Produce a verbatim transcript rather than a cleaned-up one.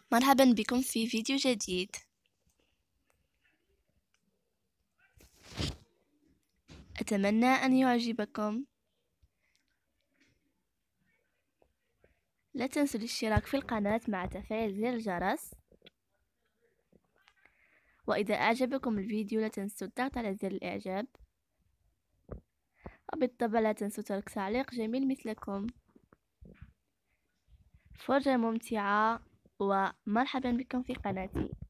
مرحبا بكم في فيديو جديد. أتمنى أن يعجبكم. لا تنسوا الاشتراك في القناة مع تفعيل زر الجرس، وإذا أعجبكم الفيديو لا تنسوا الضغط على زر الإعجاب، وبالطبع لا تنسوا ترك تعليق جميل مثلكم. فرجة ممتعة ومرحبا بكم في قناتي.